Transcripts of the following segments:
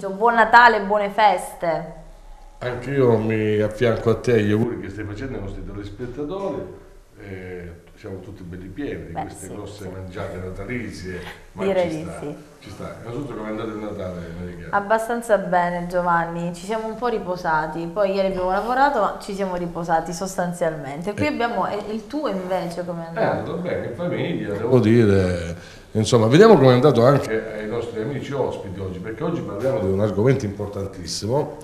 pomeriggio, buon Natale, buone feste. Anche io mi affianco a te agli auguri che stai facendo ai nostri telespettatori. Siamo tutti belli pieni di Beh, queste sì, grosse sì. mangiate natalizie, ma Direi ci di sta, sì. ci sta. Innanzitutto come è andato il Natale, Maria? Abbastanza bene Giovanni, ci siamo un po' riposati, poi ieri abbiamo lavorato ma ci siamo riposati sostanzialmente. Qui abbiamo il tuo invece come è È andato? andato bene in famiglia, devo dire. Insomma, vediamo come è andato anche ai nostri amici ospiti oggi, perché oggi parliamo di un argomento importantissimo,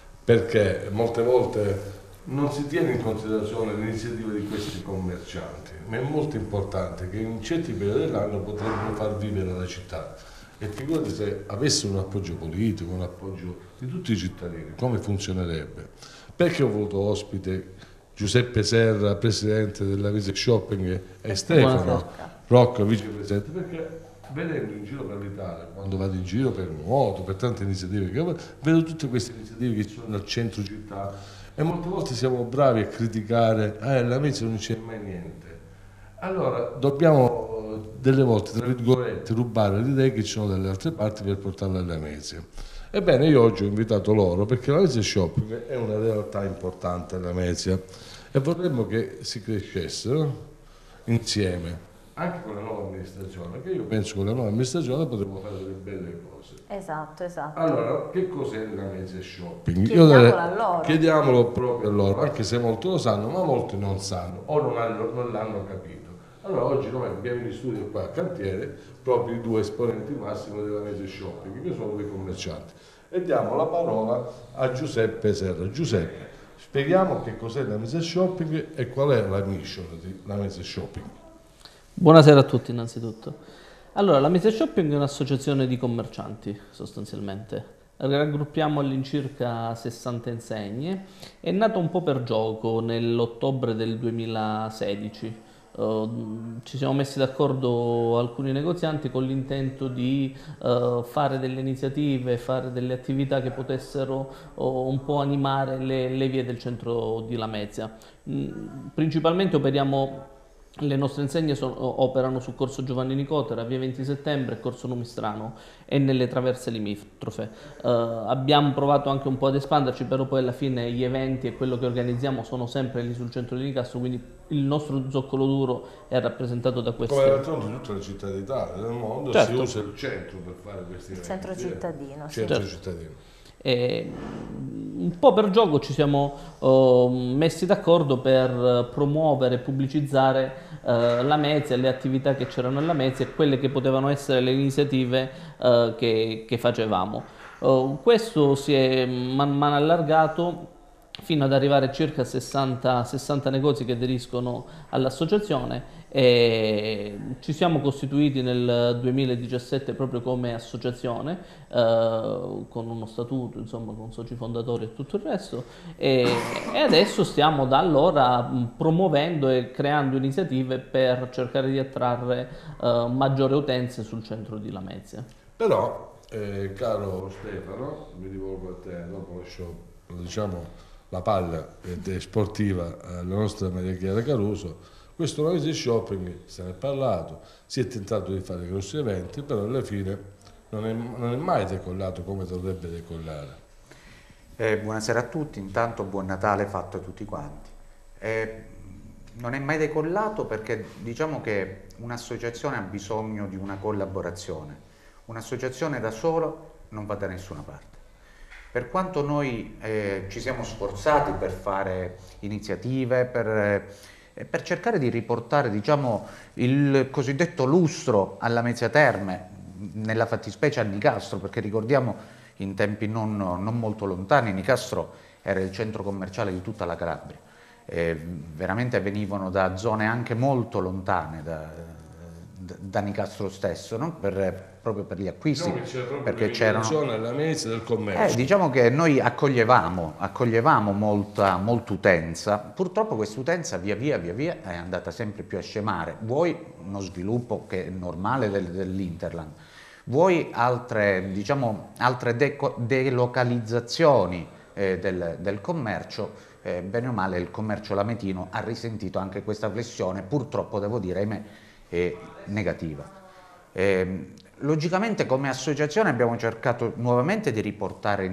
perché molte volte non si tiene in considerazione l'iniziativa di questi commercianti, ma è molto importante che in certi periodi dell'anno potrebbero far vivere la città. E figurati se avesse un appoggio politico, un appoggio di tutti i cittadini, come funzionerebbe? Perché ho voluto ospite Giuseppe Serra, presidente della Vise Shopping, e Stefano Rocco, vicepresidente, perché vedendo in giro per l'Italia, quando vado in giro per nuoto, per tante iniziative che ho, vedo tutte queste iniziative che ci sono nel centro città e molte volte siamo bravi a criticare, la Lamezia non c'è mai niente. Allora dobbiamo delle volte, tra virgolette, rubare le idee che ci sono dalle altre parti per portarle alla Lamezia. Ebbene, io oggi ho invitato loro perché la Lamezia Shopping è una realtà importante alla Lamezia e vorremmo che si crescessero insieme, anche con la nuova amministrazione, perché io penso che con la nuova amministrazione potremmo fare delle belle cose. Esatto, esatto. Allora, che cos'è la Lamezia Shopping? Chiediamolo a loro. Chiediamolo proprio a loro, anche se molti lo sanno, ma molti non sanno o non l'hanno capito. Allora, oggi noi abbiamo in studio qua a cantiere proprio i due esponenti massimi della Lamezia Shopping, che sono dei commercianti. E diamo la parola a Giuseppe Serra. Giuseppe, spieghiamo che cos'è la Lamezia Shopping e qual è la mission di Lamezia Shopping. Buonasera a tutti innanzitutto. Allora, la Mise Shopping è un'associazione di commercianti sostanzialmente. Raggruppiamo all'incirca 60 insegne. È nato un po' per gioco nell'ottobre del 2016. Ci siamo messi d'accordo alcuni negozianti con l'intento di fare delle iniziative, fare delle attività che potessero un po' animare le vie del centro di Lamezia. Principalmente le nostre insegne operano su Corso Giovanni Nicotera, via 20 settembre e Corso Numistrano e nelle traverse limitrofe. Abbiamo provato anche un po' ad espanderci, però poi alla fine gli eventi e quello che organizziamo sono sempre lì sul centro di Nicastro, quindi il nostro zoccolo duro è rappresentato da questi. Come d'altronde in tutte le città d'Italia, del mondo, Certo. si usa il centro per fare questi Il eventi. centro cittadino, sì. Centro Certo. cittadino. E un po' per gioco ci siamo messi d'accordo per promuovere e pubblicizzare la Mezia, le attività che c'erano alla Mezia e quelle che potevano essere le iniziative che facevamo. Questo si è man mano allargato fino ad arrivare a circa 60 negozi che aderiscono all'associazione e ci siamo costituiti nel 2017 proprio come associazione con uno statuto, insomma, con soci fondatori e tutto il resto e adesso stiamo da allora promuovendo e creando iniziative per cercare di attrarre maggiori utenze sul centro di Lamezia. Però, caro Stefano, mi rivolgo a te, dopo lascio, diciamo, la palla sportiva alla nostra Maria Chiara Caruso. Questo Lamezia Shopping se ne è parlato, si è tentato di fare grossi eventi, però alla fine non è mai decollato come dovrebbe decollare. Buonasera a tutti, intanto buon Natale fatto a tutti quanti. Non è mai decollato perché diciamo che un'associazione ha bisogno di una collaborazione. Un'associazione da solo non va da nessuna parte. Per quanto noi ci siamo sforzati per fare iniziative, per cercare di riportare diciamo, il cosiddetto lustro alla Lamezia Terme, nella fattispecie a Nicastro, perché ricordiamo in tempi non molto lontani Nicastro era il centro commerciale di tutta la Calabria, veramente venivano da zone anche molto lontane da Nicastro stesso, no? Proprio per gli acquisti, Diciamo che c'era proprio perché c'erano alla Lamezia del commercio. diciamo che noi accoglievamo molta utenza. Purtroppo questa utenza via via è andata sempre più a scemare. Vuoi uno sviluppo che è normale dell'Interland, vuoi altre delocalizzazioni del commercio, bene o male il commercio lametino ha risentito anche questa flessione, purtroppo devo dire, ahimè, negativa. Logicamente come associazione abbiamo cercato nuovamente di riportare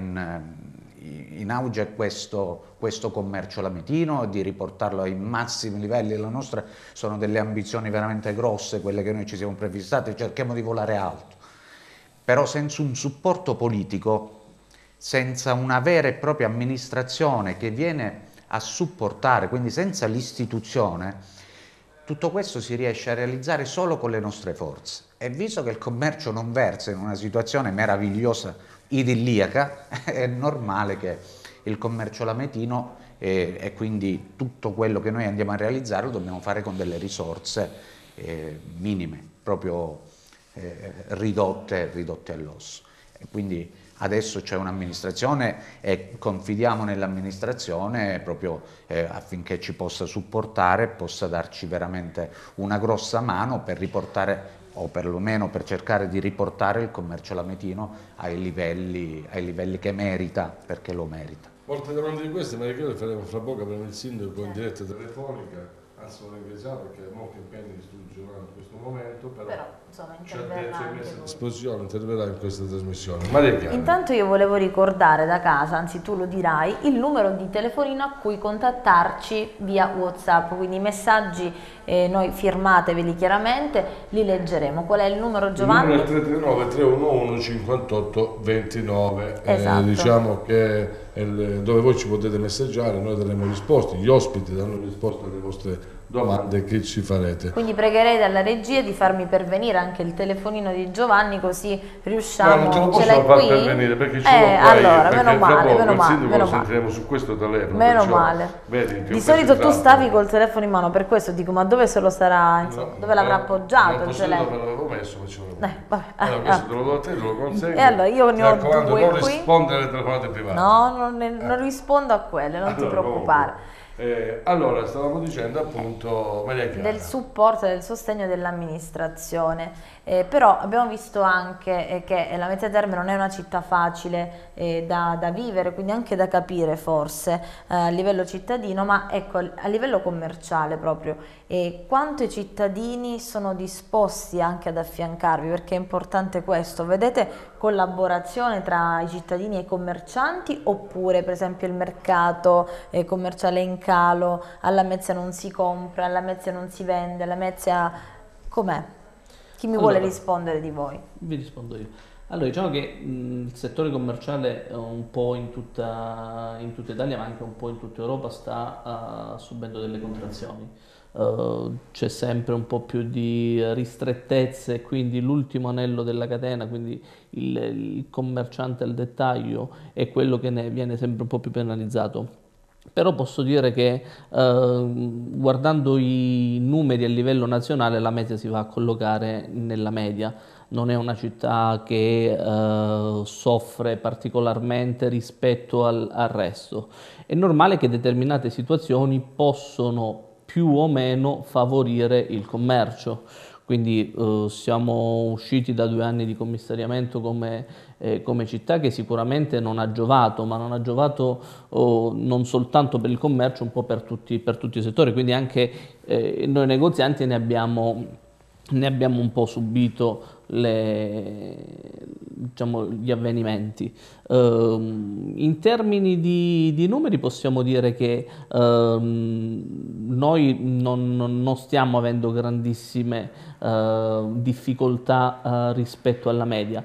in auge questo commercio lametino, di riportarlo ai massimi livelli. La nostra sono delle ambizioni veramente grosse, quelle che noi ci siamo prefissate, cerchiamo di volare alto, però senza un supporto politico, senza una vera e propria amministrazione che viene a supportare, quindi senza l'istituzione, tutto questo si riesce a realizzare solo con le nostre forze. E visto che il commercio non versa in una situazione meravigliosa, idilliaca, è normale che il commercio lametino e quindi tutto quello che noi andiamo a realizzare lo dobbiamo fare con delle risorse minime, proprio ridotte all'osso. E quindi adesso c'è un'amministrazione e confidiamo nell'amministrazione proprio affinché ci possa supportare, possa darci veramente una grossa mano per riportare, o perlomeno per cercare di riportare il commercio lametino ai livelli che merita, perché lo merita. Molte domande di queste, Maria Chiara, le faremo fra poco per il sindaco in diretta telefonica. Anzi, lo ringraziamo perché ha molti impegni istituzionali in questo momento, però insomma, ci ha interverrà messo a anche disposizione, interverrà in questa trasmissione. Maria Chiara. Intanto io volevo ricordare da casa, anzi tu lo dirai, il numero di telefonino a cui contattarci via WhatsApp, quindi i messaggi noi firmateveli chiaramente, li leggeremo. Qual è il numero, Giovanni? Il numero è 339-311-5829. Esatto. Diciamo che è dove voi ci potete messaggiare, noi daremo risposte, gli ospiti danno risposte alle vostre domande che ci farete. Quindi pregherei dalla regia di farmi pervenire anche il telefonino di Giovanni, così riusciamo. No, non te lo Ce l'hai posso far qui? pervenire perché ce l'ho qua allora, io, meno male, meno il male, sindaco meno lo male. sentiremo su questo telefono. Meno perciò, male. Vedi, Di solito tu stavi col telefono in mano, per questo dico, ma dove se lo sarà, insomma, dove l'avrà appoggiato il telefono? Dove l'avevo messo, ma ce l'avevo. Vabbè, Allora, questo te lo do a te, te lo consegno. E allora io ne ho raccomando, due non qui. rispondere alle telefonate private. No, non rispondo a quelle, non ti preoccupare. Allora, stavamo dicendo appunto, Maria Chiara, Del supporto e del sostegno dell'amministrazione, però abbiamo visto anche che la Mezzia Terme non è una città facile da vivere, quindi anche da capire forse a livello cittadino, ma ecco a livello commerciale proprio, quanto i cittadini sono disposti anche ad affiancarvi, perché è importante questo, vedete collaborazione tra i cittadini e i commercianti, oppure per esempio il mercato commerciale in calo, alla Mezzia non si compra, alla Mezzia non si vende, alla Mezzia com'è? Chi mi vuole rispondere di voi? Vi rispondo io. Allora, diciamo che il settore commerciale un po' in tutta Italia, ma anche un po' in tutta Europa, sta subendo delle contrazioni. C'è sempre un po' più di ristrettezze, quindi l'ultimo anello della catena, quindi il commerciante al dettaglio è quello che ne viene sempre un po' più penalizzato. Però posso dire che guardando i numeri a livello nazionale la Mezzia si va a collocare nella media, non è una città che soffre particolarmente rispetto al resto. È normale che determinate situazioni possono più o meno favorire il commercio. Quindi siamo usciti da 2 anni di commissariamento come città, che sicuramente non ha giovato, ma non ha giovato non soltanto per il commercio, un po' per tutti i settori, quindi anche noi negozianti ne abbiamo un po' subito gli avvenimenti. In termini di numeri possiamo dire che noi non stiamo avendo grandissime difficoltà rispetto alla media,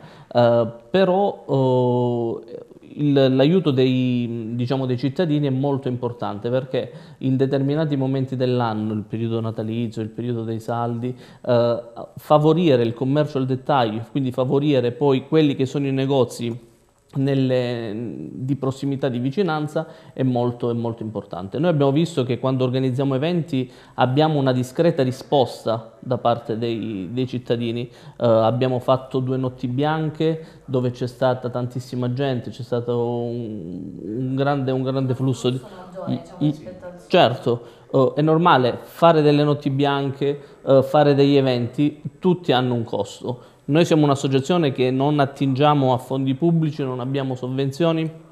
però l'aiuto dei cittadini è molto importante, perché in determinati momenti dell'anno, il periodo natalizio, il periodo dei saldi, favorire il commercio al dettaglio, quindi favorire poi quelli che sono i negozi di prossimità, di vicinanza, è molto importante. Noi abbiamo visto che quando organizziamo eventi abbiamo una discreta risposta da parte dei cittadini. Abbiamo fatto 2 notti bianche dove c'è stata tantissima gente, c'è stato un grande flusso di... Certo, è normale fare delle notti bianche, fare degli eventi, tutti hanno un costo. Noi siamo un'associazione che non attingiamo a fondi pubblici, non abbiamo sovvenzioni,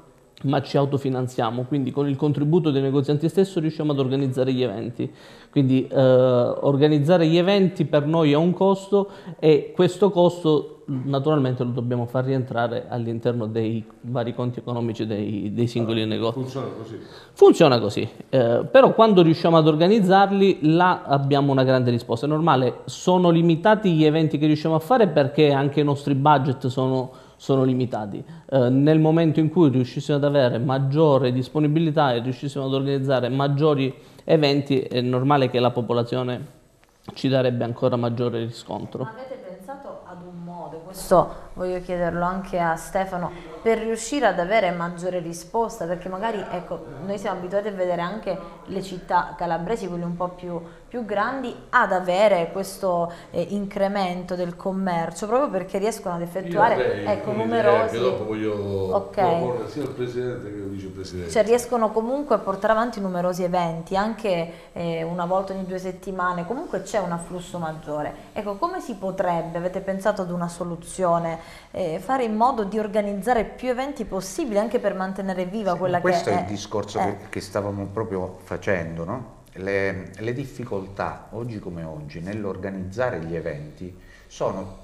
ma ci autofinanziamo, quindi con il contributo dei negozianti stesso riusciamo ad organizzare gli eventi. Quindi organizzare gli eventi per noi ha un costo e questo costo naturalmente lo dobbiamo far rientrare all'interno dei vari conti economici dei singoli negozi. Funziona così. Funziona così, però quando riusciamo ad organizzarli là abbiamo una grande risposta. È normale, sono limitati gli eventi che riusciamo a fare perché anche i nostri budget sono limitati. Nel momento in cui riuscissimo ad avere maggiore disponibilità e riuscissimo ad organizzare maggiori eventi, è normale che la popolazione ci darebbe ancora maggiore riscontro. Ma avete pensato ad un modo, questo voglio chiederlo anche a Stefano, per riuscire ad avere maggiore risposta? Perché magari, ecco, noi siamo abituati a vedere anche le città calabresi, quelle un po' più grandi, ad avere questo incremento del commercio, proprio perché riescono ad effettuare numerosi... Che dopo voglio proporre sia il Presidente che il Vicepresidente. Cioè riescono comunque a portare avanti numerosi eventi, anche una volta ogni 2 settimane, comunque c'è un afflusso maggiore. Ecco, come si potrebbe, avete pensato ad una soluzione, fare in modo di organizzare più eventi possibili anche per mantenere viva quella che è... Questo è il discorso che stavamo proprio facendo, no? Le difficoltà, oggi come oggi, nell'organizzare gli eventi sono,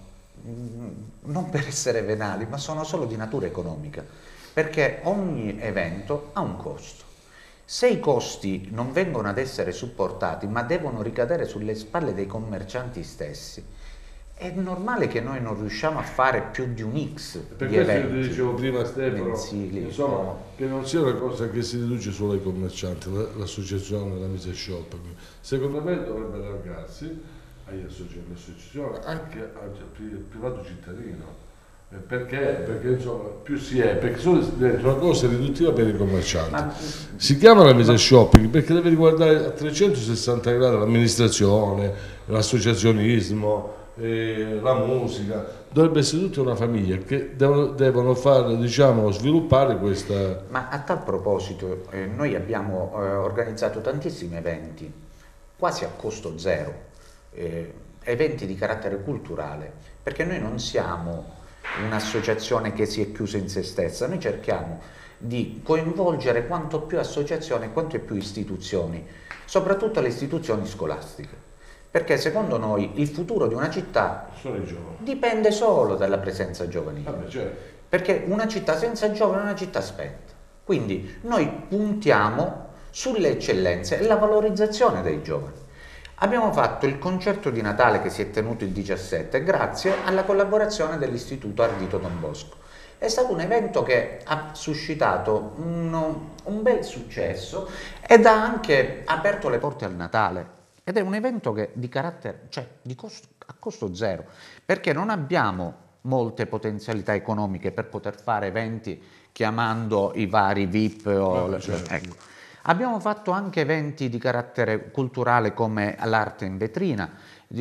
non per essere venali, ma sono solo di natura economica, perché ogni evento ha un costo. Se i costi non vengono ad essere supportati, ma devono ricadere sulle spalle dei commercianti stessi, è normale che noi non riusciamo a fare più di un X per di questo eventi. Io dicevo prima, Stefano, mensili, insomma, che non sia una cosa che si riduce solo ai commercianti, l'associazione, la Mise Shop, secondo me dovrebbe allargarsi all'associazione, anche al privato cittadino. Perché insomma più si è, perché solo diventa una cosa riduttiva per i commercianti. Si chiama la Mise Shopping perché deve riguardare a 360 gradi l'amministrazione, l'associazionismo, la musica, dovrebbe essere tutta una famiglia che devono far, diciamo, sviluppare questa... Ma a tal proposito noi abbiamo organizzato tantissimi eventi, quasi a costo zero, eventi di carattere culturale, perché noi non siamo un'associazione che si è chiusa in se stessa, noi cerchiamo di coinvolgere quanto più associazioni e quanto più istituzioni, soprattutto le istituzioni scolastiche. Perché secondo noi il futuro di una città dipende solo dalla presenza giovanile. Vabbè, certo. Perché una città senza giovani è una città spenta. Quindi noi puntiamo sulle eccellenze e la valorizzazione dei giovani. Abbiamo fatto il concerto di Natale che si è tenuto il 17 grazie alla collaborazione dell'Istituto Ardito Don Bosco. È stato un evento che ha suscitato un bel successo ed ha anche aperto le porte al Natale. Ed è un evento che di carattere, cioè a costo zero, perché non abbiamo molte potenzialità economiche per poter fare eventi chiamando i vari VIP. Ecco. Abbiamo fatto anche eventi di carattere culturale come l'arte in vetrina,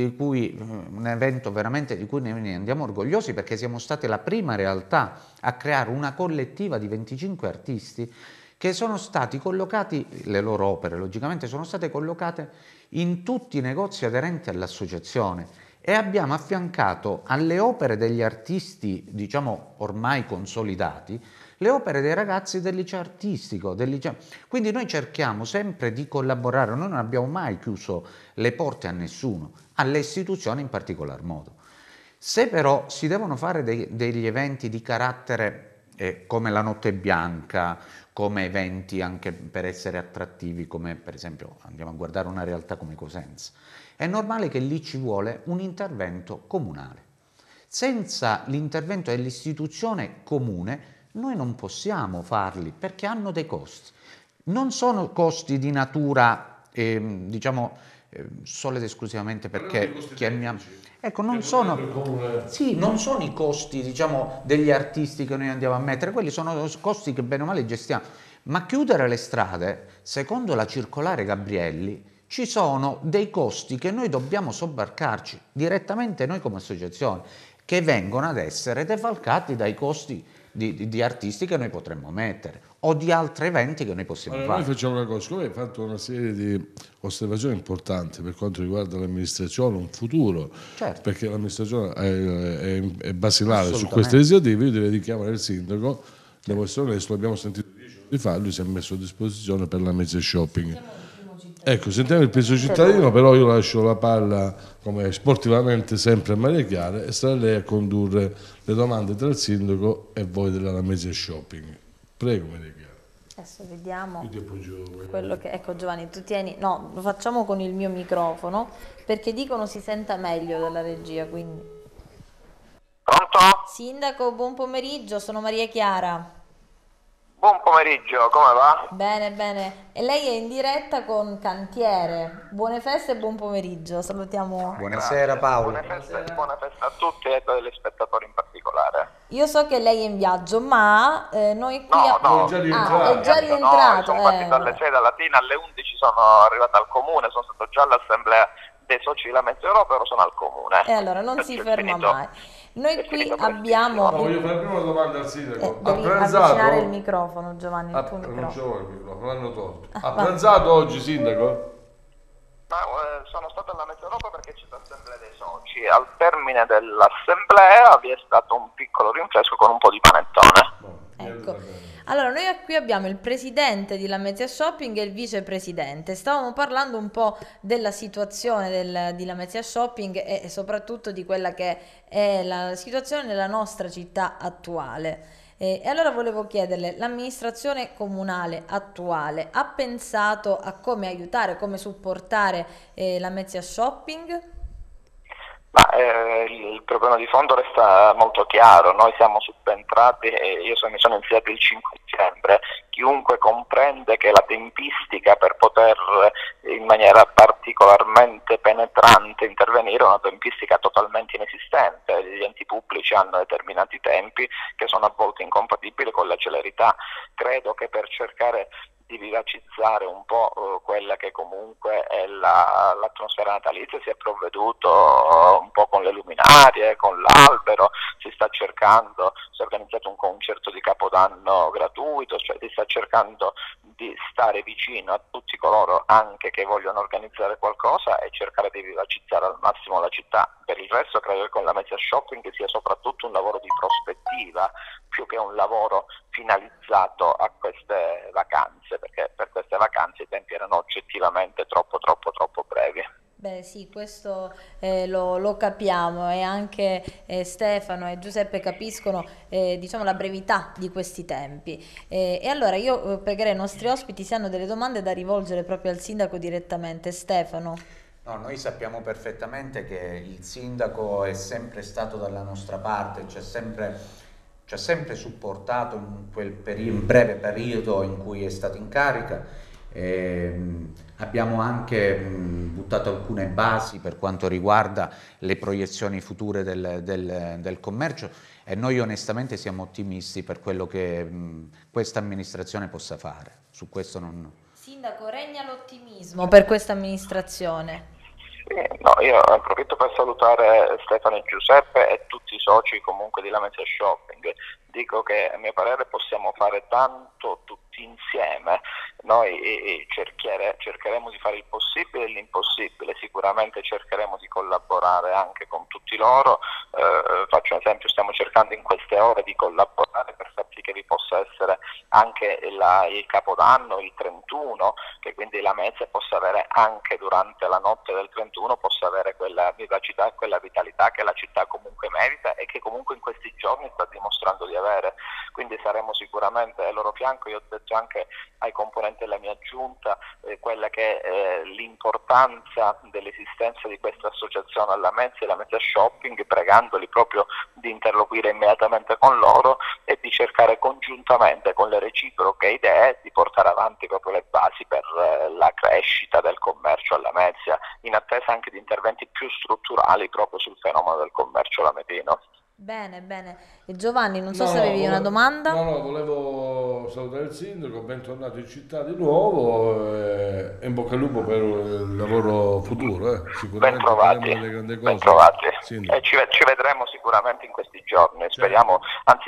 un evento veramente di cui noi andiamo orgogliosi perché siamo stati la prima realtà a creare una collettiva di 25 artisti che sono stati collocati, le loro opere logicamente sono state collocate in tutti i negozi aderenti all'associazione e abbiamo affiancato alle opere degli artisti, diciamo ormai consolidati, le opere dei ragazzi del liceo artistico. Quindi noi cerchiamo sempre di collaborare, noi non abbiamo mai chiuso le porte a nessuno, alle istituzioni in particolar modo. Se però si devono fare degli eventi di carattere come la Notte Bianca, come eventi anche per essere attrattivi, come per esempio andiamo a guardare una realtà come Cosenza, è normale che lì ci vuole un intervento comunale. Senza l'intervento dell'istituzione comune noi non possiamo farli perché hanno dei costi. Non sono costi di natura, solo ed esclusivamente perché ecco, non sono i costi, diciamo, degli artisti che noi andiamo a mettere, quelli sono costi che bene o male gestiamo, ma chiudere le strade, secondo la circolare Gabrielli, ci sono dei costi che noi dobbiamo sobbarcarci direttamente noi come associazione, che vengono ad essere defalcati dai costi di artisti che noi potremmo mettere o di altri eventi che noi possiamo fare. Noi facciamo una cosa, come hai fatto una serie di osservazioni importanti per quanto riguarda l'amministrazione, un futuro, certo, perché l'amministrazione è basilare su queste iniziative. Io direi di chiamare il sindaco, devo essere onesto, l'abbiamo sentito 10 di farlo, si è messo a disposizione per la Mezia Shopping. Ecco, sentiamo il primo cittadino, però io lascio la palla, come sportivamente sempre, a Maria Chiara, e sarà lei a condurre le domande tra il sindaco e voi della Lamezia Shopping. Prego, Maria Chiara. Adesso vediamo Io ti appoggio quello che... Ecco Giovanni, tu tieni... No, lo facciamo con il mio microfono, perché dicono si senta meglio dalla regia, quindi... Pronto? Sindaco, buon pomeriggio, sono Maria Chiara. Buon pomeriggio, come va? Bene, bene. E lei è in diretta con Cantiere. Buone feste e buon pomeriggio. Salutiamo. Buonasera Paolo. Buone feste a tutti e ai telespettatori in particolare. Io so che lei è in viaggio, ma noi qui... No, è già rientrato. è già rientrato. Sono partito alle 6 della mattina, alle 11 sono arrivato al comune, sono stato già all'assemblea dei soci della Mezza Europa, ora sono al comune. E allora non si ferma mai. Noi qui No, abbiamo... voglio fare prima una domanda al sindaco. Ha devi pranzato? avvicinare il microfono, Giovanni, il tuo Non microfono. ce l'ho il microfono, l'hanno tolto. Ha pranzato oggi, sindaco? Ma, sono stato alla Mezza Europa perché c'è l'assemblea dei soci. Al termine dell'assemblea vi è stato un piccolo rinfresco con un po' di panettone. Ecco. Allora, noi qui abbiamo il presidente di Lamezia Shopping e il vicepresidente. Stavamo parlando un po' della situazione di Lamezia Shopping e soprattutto di quella che è la situazione nella nostra città attuale. E allora volevo chiederle, l'amministrazione comunale attuale ha pensato a come aiutare, come supportare Lamezia Shopping? Ma il problema di fondo resta molto chiaro, noi siamo subentrati e io mi sono insediato il 5 dicembre, chiunque comprende che la tempistica per poter in maniera particolarmente penetrante intervenire è una tempistica totalmente inesistente, gli enti pubblici hanno determinati tempi che sono a volte incompatibili con la celerità. Credo che per cercare di vivacizzare un po' quella che comunque è l'atmosfera natalizia si è provveduto un po' con le luminarie, con l'albero, si è organizzato un concerto di Capodanno gratuito, cioè si sta cercando di stare vicino a tutti coloro anche che vogliono organizzare qualcosa e cercare di vivacizzare al massimo la città. Per il resto credo che con la Mezia Shopping sia soprattutto un lavoro di prospettiva più che un lavoro finalizzato a queste vacanze, perché per queste vacanze i tempi erano oggettivamente troppo brevi. Beh sì, questo lo capiamo e anche Stefano e Giuseppe capiscono diciamo la brevità di questi tempi. E allora io pregherei ai nostri ospiti se hanno delle domande da rivolgere proprio al sindaco direttamente. Stefano. No, noi sappiamo perfettamente che il sindaco è sempre stato dalla nostra parte, ci ha sempre supportato in quel breve periodo in cui è stato in carica. Abbiamo anche buttato alcune basi per quanto riguarda le proiezioni future del commercio e noi onestamente siamo ottimisti per quello che questa amministrazione possa fare. Su questo non... Sindaco, regna l'ottimismo per questa amministrazione? No, io approfitto per salutare Stefano e Giuseppe e tutti i soci comunque di Lamezia Shopping. Dico che a mio parere possiamo fare tanto tutti insieme. Noi cercheremo di fare il possibile e l'impossibile, sicuramente cercheremo di collaborare anche con tutti loro. Faccio un esempio, stiamo cercando in queste ore di collaborare per far sì che vi possa essere anche il Capodanno, il 31, che quindi la Mezia possa avere anche durante la notte del 31 possa avere quella vivacità e quella vitalità che la città comunque merita e che comunque in questi giorni sta dimostrando di avere. Quindi saremo sicuramente al loro fianco. Io ho detto anche ai componenti della mia giunta quella che è l'importanza dell'esistenza di questa associazione alla Mezia e la Mezia Shopping, pregandoli proprio di interloquire immediatamente con loro e di cercare congiuntamente con le reciproche idee di portare avanti proprio le basi per la crescita del commercio alla Mezia, in attesa anche di interventi più strutturali proprio sul fenomeno del commercio lametino. Bene, bene. E Giovanni, non so se avevi una domanda. No, volevo salutare il sindaco, bentornato in città di nuovo e in bocca al lupo per il lavoro futuro. Sicuramente faremo delle grandi cose. Ben trovati. E ci vedremo sicuramente in questi giorni, speriamo, anzi io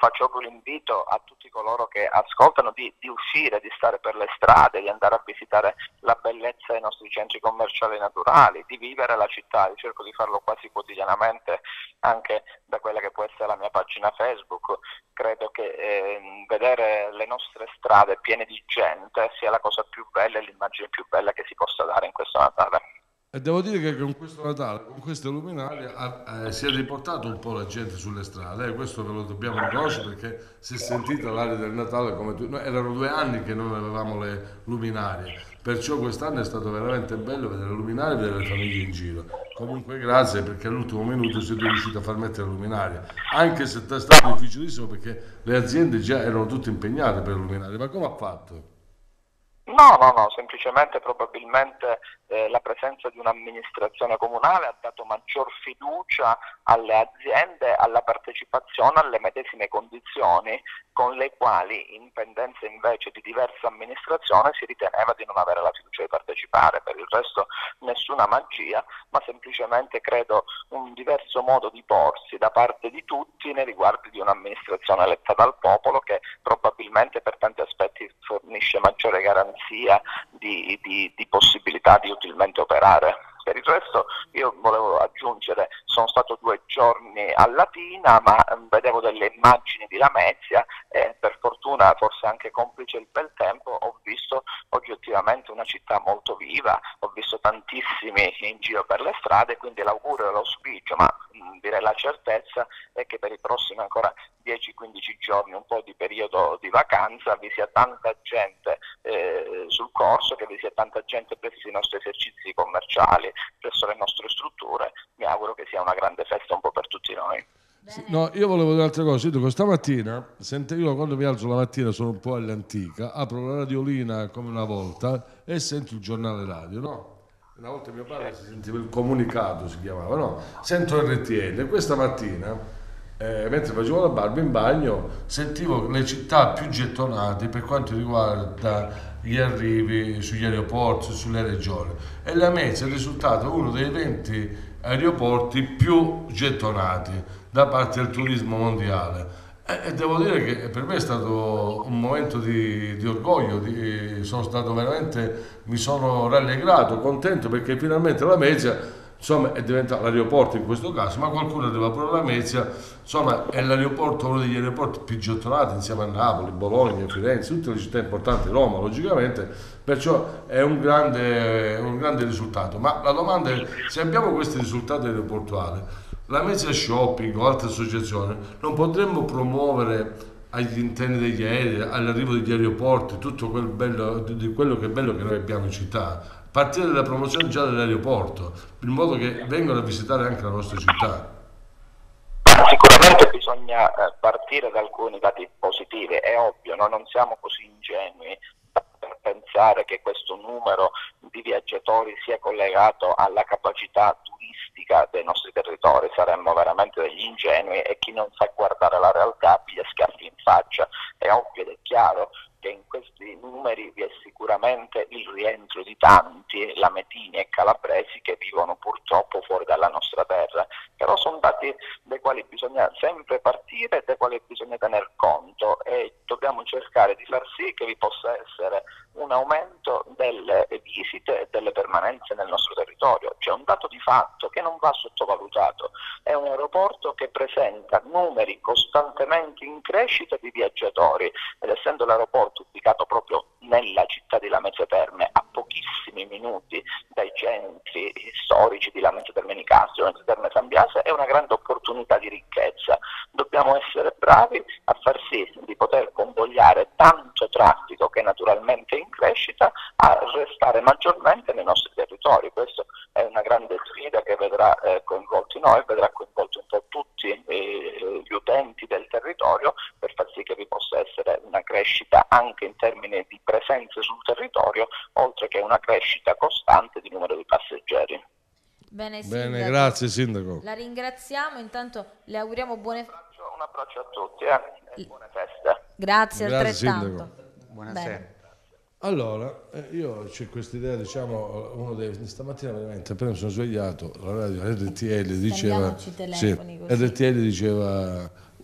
faccio proprio l'invito a tutti coloro che ascoltano di uscire, di stare per le strade, di andare a visitare la bellezza dei nostri centri commerciali naturali, di vivere la città. Io cerco di farlo quasi quotidianamente anche da quella che può essere la mia pagina Facebook. Credo che vedere le nostre strade piene di gente sia la cosa più bella e l'immagine più bella che si possa dare in questo Natale. E devo dire che con questo Natale, con queste luminarie, si è riportato un po' la gente sulle strade, questo ve lo dobbiamo riconoscere perché si è sentita l'aria del Natale come tu. Noi erano 2 anni che non avevamo le luminarie, perciò quest'anno è stato veramente bello vedere le luminarie e vedere le famiglie in giro. Comunque grazie perché all'ultimo minuto siete riusciti a far mettere le luminarie, anche se è stato difficilissimo perché le aziende già erano tutte impegnate per le luminarie, ma come ha fatto? No, semplicemente probabilmente la presenza di un'amministrazione comunale ha dato maggior fiducia alle aziende, alla partecipazione alle medesime condizioni con le quali, in pendenza invece di diversa amministrazione, si riteneva di non avere la fiducia di partecipare. Per il resto nessuna magia, ma semplicemente credo un diverso modo di porsi da parte di tutti nei riguardi di un'amministrazione eletta dal popolo che probabilmente per tanti aspetti fornisce maggiore garanzia di possibilità di utilmente operare. Per il resto io volevo aggiungere, sono stato 2 giorni a Latina, ma vedevo delle immagini di Lamezia e per fortuna, forse anche complice il bel tempo, ho visto oggettivamente una città molto viva, ho visto tantissimi in giro per le strade, quindi l'augurio e l'auspicio, ma direi la certezza è che per i prossimi ancora 10-15 giorni, un po' di periodo di vacanza, vi sia tanta gente sul corso, che vi sia tanta gente presso i nostri esercizi commerciali, presso le nostre strutture. Mi auguro che sia una grande festa un po' per tutti noi. Sì, no, io volevo dire un'altra cosa. Io dico, stamattina, io quando mi alzo la mattina sono un po' all'antica, apro la radiolina come una volta e sento il giornale radio, no? Una volta mio padre si sentiva il comunicato, si chiamava, no? Sento RTL. Questa mattina, mentre facevo la barba in bagno, sentivo le città più gettonate per quanto riguarda gli arrivi sugli aeroporti, sulle regioni. E Lamezia è risultato uno dei 20 aeroporti più gettonati da parte del turismo mondiale. E devo dire che per me è stato un momento di orgoglio, sono stato veramente, mi sono rallegrato, contento perché finalmente Lamezia insomma è diventato l'aeroporto in questo caso, ma qualcuno arriva pure a Lamezia, insomma è l'aeroporto, uno degli aeroporti più gettonati insieme a Napoli, Bologna, Firenze, tutte le città importanti, Roma logicamente, perciò è un grande risultato. Ma la domanda è, se abbiamo questi risultati aeroportuali, Lamezia Shopping o altre associazioni, non potremmo promuovere agli interni degli aerei, all'arrivo degli aeroporti, tutto quel bello, di quello che è bello che noi abbiamo in città, partire dalla promozione già dell'aeroporto, in modo che vengano a visitare anche la nostra città. Sicuramente bisogna partire da alcuni dati positivi, è ovvio, noi non siamo così ingenui per pensare che questo numero di viaggiatori sia collegato alla capacità turistica dei nostri territori, saremmo veramente degli ingenui e chi non sa guardare la realtà piglia schiaffi in faccia. È ovvio ed è chiaro che in questi numeri vi è sicuramente il rientro di tanti lametini e calabresi che vivono purtroppo fuori dalla nostra terra, però sono dati dai quali bisogna sempre partire e dai quali bisogna tener conto e dobbiamo cercare di far sì che vi possa essere un aumento delle visite e delle permanenze nel nostro territorio. C'è un dato di fatto che non va sottovalutato, è un aeroporto che presenta numeri costantemente in crescita di viaggiatori ed essendo l'aeroporto ubicato proprio nella città di Lamezia Terme, a pochissimi minuti dai centri storici di Lamezia Terme Nicastro, Lamezia Terme San Biase, è una grande opportunità di ricchezza. Dobbiamo essere bravi a far sì di poter convogliare tanto traffico che è naturalmente in crescita a restare maggiormente nei nostri territori. Questa è una grande sfida che vedrà coinvolti noi, vedrà coinvolti un po' tutti gli utenti del territorio per far sì che vi possa essere una crescita anche in termini di presenze sul territorio, oltre che una crescita costante di numero di passeggeri. Bene, Bene, grazie Sindaco. La ringraziamo, intanto le auguriamo buone Un abbraccio a tutti e buone feste. Grazie altrettanto. Sindaco. Buonasera. Bene. Allora, io c'è questa idea, diciamo, stamattina veramente appena mi sono svegliato, la radio RTL diceva, Cambiamoci i telefoni così. RTL diceva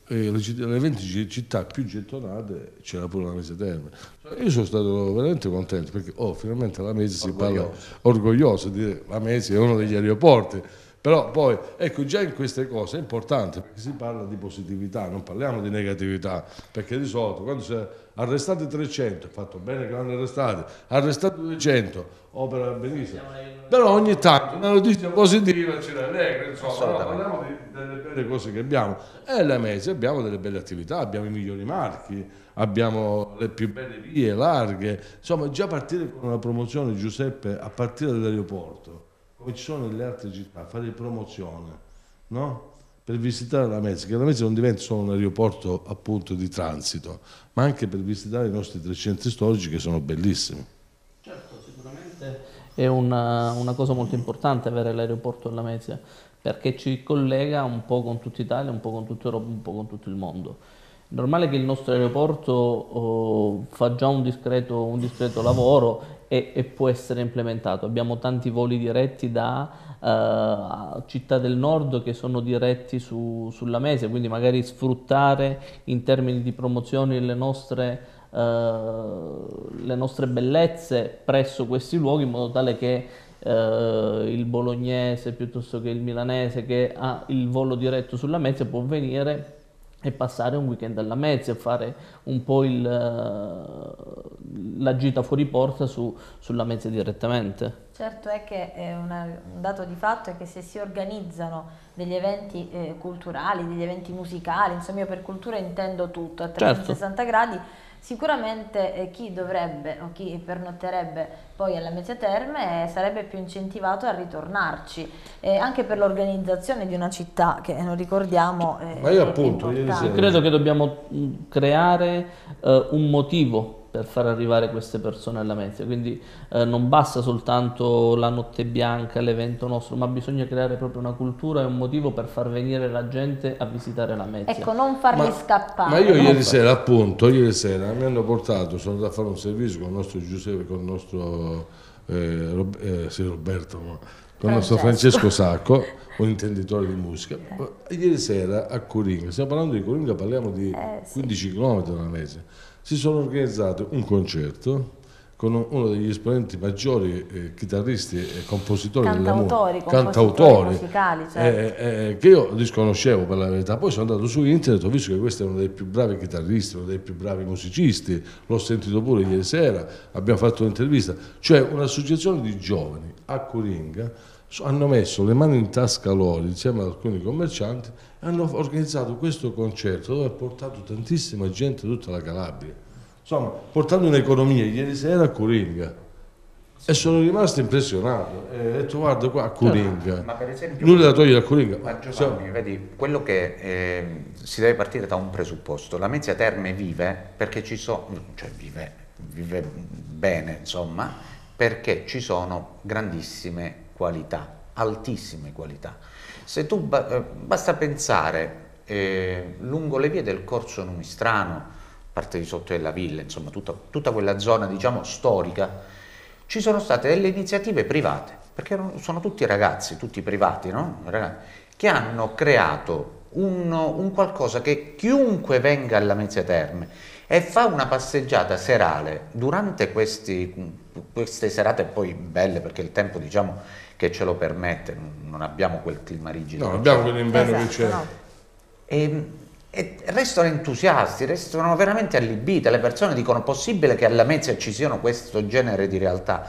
le 20 città più gettonate c'era pure la Mese Terme. Io sono stato veramente contento perché finalmente la Mese si parla orgoglioso di dire la Mese è uno degli aeroporti. Però poi, ecco, già in queste cose è importante perché si parla di positività, non parliamo di negatività, perché di solito quando si è arrestati 300, fatto bene che l'hanno arrestati 200, opera benissimo, però ogni tanto una notizia positiva ci rallegra, insomma, no? Parliamo delle belle cose che abbiamo, e alla Mese abbiamo delle belle attività, abbiamo i migliori marchi, abbiamo le più belle vie larghe, insomma già partire con una promozione, Giuseppe, a partire dall'aeroporto, come ci sono nelle altre città, fare promozione, no? Per visitare la Mese, che la Mese non diventi solo un aeroporto appunto di transito, ma anche per visitare i nostri 3 centri storici che sono bellissimi. Certo, sicuramente è una cosa molto importante avere l'aeroporto alla Mese, perché ci collega un po' con tutta Italia, un po' con tutta Europa, un po' con tutto il mondo. È normale che il nostro aeroporto fa già un discreto lavoro e può essere implementato. Abbiamo tanti voli diretti da città del nord che sono diretti sulla Mese, quindi magari sfruttare in termini di promozioni le nostre bellezze presso questi luoghi, in modo tale che il bolognese piuttosto che il milanese che ha il volo diretto sulla Mese può venire e passare un weekend alla Meze e fare un po' la gita fuori porta sulla Meze direttamente. Certo è che un dato di fatto è che se si organizzano degli eventi culturali, degli eventi musicali, insomma io per cultura intendo tutto a 360 gradi, sicuramente chi dovrebbe o chi pernotterebbe poi alla Mese Terme sarebbe più incentivato a ritornarci, anche per l'organizzazione di una città che non ricordiamo. Ma io appunto credo che dobbiamo creare un motivo per far arrivare queste persone alla Meze, quindi non basta soltanto la notte bianca, l'evento nostro, ma bisogna creare proprio una cultura e un motivo per far venire la gente a visitare la Meze. Ecco, non farli scappare. Ma io ieri sera mi hanno portato, sono andato a fare un servizio con il nostro Giuseppe, con il nostro Roberto, con il nostro Francesco Sacco, un intenditore di musica. Ieri sera a Coringa, stiamo parlando di Coringa, parliamo di 15 km dalla Mese. Si sono organizzati un concerto con uno degli esponenti maggiori chitarristi e compositori cantautori musicali, certo. Che io disconoscevo per la verità. Poi sono andato su internet, ho visto che questo è uno dei più bravi chitarristi, uno dei più bravi musicisti, l'ho sentito pure ieri sera, abbiamo fatto un'intervista, cioè un'associazione di giovani a Coringa hanno messo le mani in tasca loro insieme ad alcuni commercianti e hanno organizzato questo concerto dove ha portato tantissima gente da tutta la Calabria, insomma portando un'economia ieri sera a Coringa e sono rimasto impressionato e ho detto guarda qua a Coringa, ma per esempio, nulla da togliere a Coringa, ma Giovanni, vedi, quello che si deve partire da un presupposto: la Meze Terme vive perché ci sono, cioè vive bene, insomma, perché ci sono grandissime qualità, altissime qualità. Se tu basta pensare lungo le vie del Corso Numistrano, parte di sotto della villa, insomma tutta quella zona diciamo storica, ci sono state delle iniziative private, perché sono tutti ragazzi, tutti privati, no? Che hanno creato un qualcosa che chiunque venga alla Meze Terme e fa una passeggiata serale durante queste serate poi belle, perché il tempo diciamo che ce lo permette, non abbiamo quel clima rigido. No, abbiamo quell'inverno che c'è. No. E restano entusiasti, restano veramente allibite. Le persone dicono: possibile che alla Meze ci siano questo genere di realtà?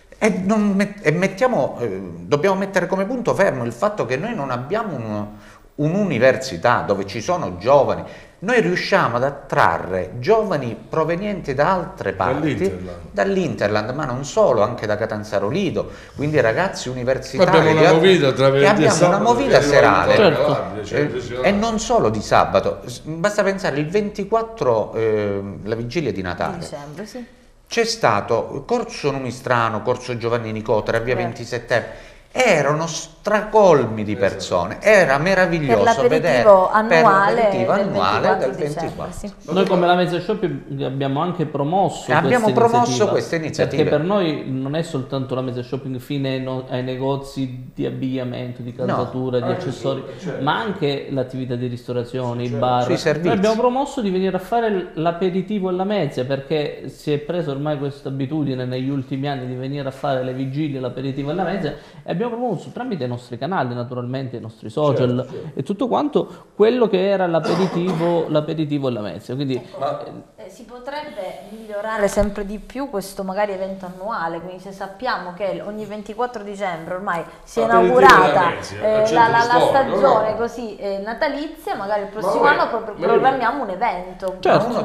Dobbiamo mettere come punto fermo il fatto che noi non abbiamo un'università dove ci sono giovani. Noi riusciamo ad attrarre giovani provenienti da altre parti, dall'Interland, ma non solo, anche da Catanzaro Lido, quindi ragazzi universitari. Abbiamo una movida serale, certo. E non solo di sabato, basta pensare il 24, la vigilia di Natale. Dicembre, sì. C'è stato Corso Numistrano, Corso Giovanni Nicotera, via 20 settembre, erano stracolmi di persone, era meraviglioso vedere l'aperitivo annuale del 24. Sì. Noi come la Mezza Shopping abbiamo anche promosso questa iniziativa, perché per noi non è soltanto la Mezza Shopping fine ai negozi di abbigliamento, di calzatura, di accessori, ma anche l'attività di ristorazione, i bar. Noi abbiamo promosso di venire a fare l'aperitivo e la mezza, perché si è preso ormai questa abitudine negli ultimi anni di venire a fare le vigilie, l'aperitivo e la mezza, e abbiamo promosso tramite i nostri canali, naturalmente i nostri social e tutto quanto, quello che era l'aperitivo e la mezza. Quindi si potrebbe migliorare sempre di più questo magari evento annuale, quindi se sappiamo che ogni 24 dicembre ormai si è inaugurata la stagione così natalizia, magari il prossimo anno programmiamo un evento.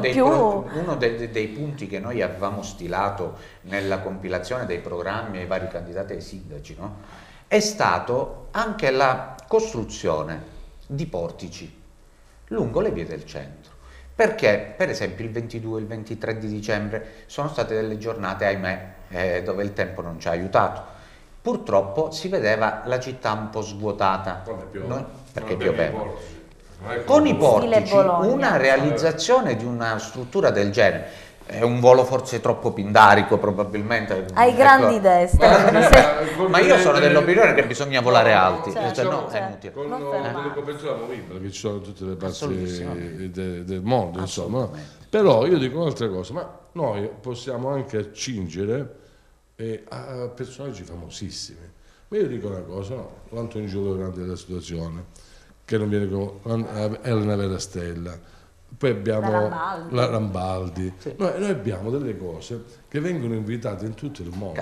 Uno dei punti che noi avevamo stilato nella compilazione dei programmi ai vari candidati ai sindaci, no? È stato anche la costruzione di portici lungo le vie del centro, perché per esempio il 22 e il 23 di dicembre sono state delle giornate, ahimè, dove il tempo non ci ha aiutato. Purtroppo si vedeva la città un po' svuotata, perché pioveva. Con i portici, una realizzazione di una struttura del genere, è un volo forse troppo pindarico probabilmente. Hai grandi idee, ma io sono dell'opinione che bisogna volare alti. È inutile. Con delle coperture amovibili, che ci sono tutte le parti del mondo, insomma. Però io dico un'altra cosa, ma noi possiamo anche accingere a personaggi famosissimi. Ma io dico una cosa, no? L'Antonio Giulio grande della situazione, che non viene con Elena Verastella. Poi abbiamo la Rambaldi. Noi abbiamo delle cose che vengono invitate in tutto il mondo.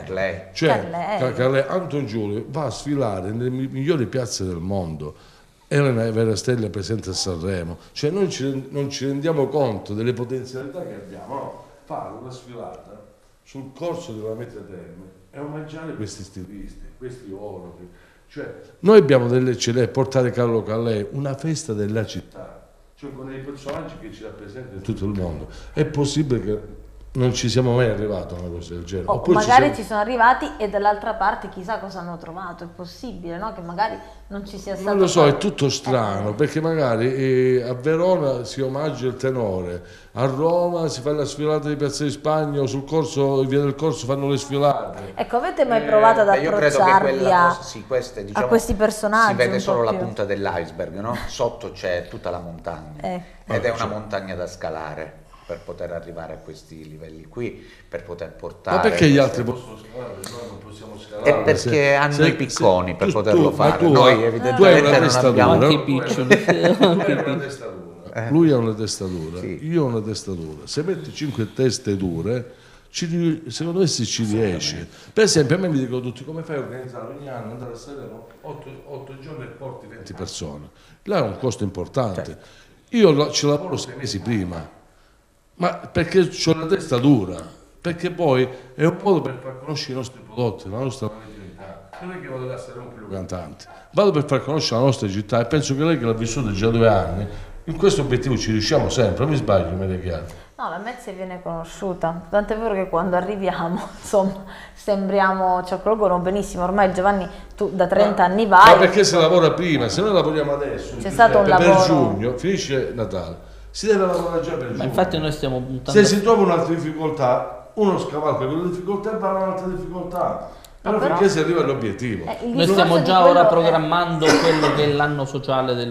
Carlè. Anton Giulio va a sfilare nelle migliori piazze del mondo. Elena Verastella è presente a Sanremo. Cioè noi non ci rendiamo conto delle potenzialità che abbiamo. No? Fare una sfilata sul corso della Mezza Terme e omaggiare questi stilisti, questi orochi. Cioè noi abbiamo delle eccellenze, portare Carlo Calè, una festa della città. Cioè con dei personaggi che ci rappresentano in tutto il mondo. È possibile che non ci siamo mai arrivati a una cosa del genere? Magari ci sono arrivati e dall'altra parte chissà cosa hanno trovato. È possibile, no? Che magari non ci sia stato. Non lo so, è tutto strano, perché magari a Verona si omaggia il tenore, a Roma si fa la sfilata di Piazza di Spagna, o sul corso, via del Corso fanno le sfilate. Ecco, avete mai provato ad approcciarvi a questi personaggi? Si vede solo la punta dell'iceberg, no? Sotto c'è tutta la montagna, ed è una montagna da scalare per poter arrivare a questi livelli qui, per poter portare. Ma perché gli altri possono scalare e noi non possiamo scalare? È perché hanno i picconi per poterlo fare. Noi evidentemente non abbiamo anche i piccioli. Lui ha una testa dura, io ho una testa dura. Se metti 5 teste dure, secondo me ci riesci. Per esempio, a me mi dicono tutti: come fai a organizzare ogni anno, andare a Sanremo 8 giorni e porti 20 persone? Là è un costo importante. Io ci lavoro 6 mesi prima. Ma perché ho la testa dura? Perché poi è un modo per far conoscere i nostri prodotti, la nostra varietà. Non è che vado a essere un più cantante, vado per far conoscere la nostra città, e penso che lei, che l'ha vissuta già 2 anni, in questo obiettivo ci riusciamo sempre. Mi sbaglio, Maria Chiara? No, la Mezza viene conosciuta, tant'è vero che quando arriviamo, insomma, sembriamo, ci accolgono benissimo. Ormai Giovanni, tu da 30 anni vai. Ma perché si lavora prima? Se noi lavoriamo adesso, c'è stato un lavoro. Per giugno, finisce Natale. Si deve lavorare già per giugno. Infatti noi stiamo puntando. Se si trova un'altra difficoltà, uno scavalca quella difficoltà e va a un'altra difficoltà. Però finché si arriva all'obiettivo. Noi stiamo già ora programmando quello che è l'anno sociale del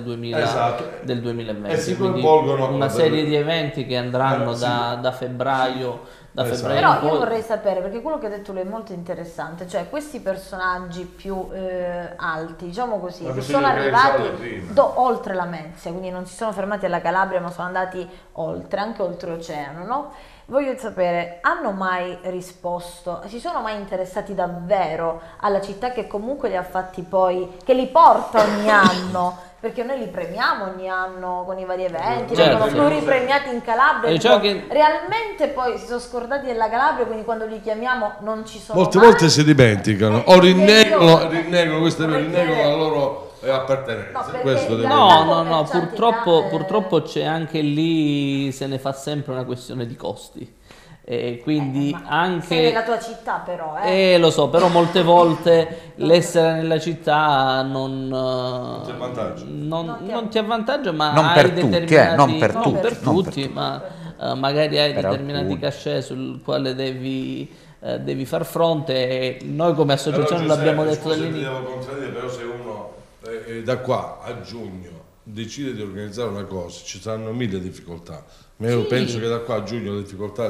2020. E si quindi una serie di eventi che andranno da febbraio. Però io vorrei sapere, perché quello che hai detto lui è molto interessante, cioè questi personaggi più alti, diciamo così, che sono arrivati oltre la Mezia, quindi non si sono fermati alla Calabria ma sono andati oltre, anche oltreoceano, no? Voglio sapere, hanno mai risposto, si sono mai interessati davvero alla città che comunque li ha fatti poi, che li porta ogni anno? Perché noi li premiamo ogni anno con i vari eventi, vengono pluripremiati in Calabria, realmente poi si sono scordati della Calabria, quindi quando li chiamiamo non ci sono molte volte si dimenticano o rinnegano la loro appartenenza. No, purtroppo c'è anche lì, se ne fa sempre una questione di costi. quindi anche... Sei nella tua città però, lo so, però molte volte l'essere nella città non ti avvantaggia. non ti avvantaggia, ma Non hai per tutti, determinati... non per non tutti, per non per tutti, tutti. ma magari hai Per determinati alcuni. cachet sul quale devi far fronte, e noi come associazione Però, l'abbiamo Giuseppe, detto scusa, ti dall'inizio. devo contraddire, però se uno da qua a giugno decide di organizzare una cosa, ci saranno mille difficoltà, ma io penso che da qua a giugno le difficoltà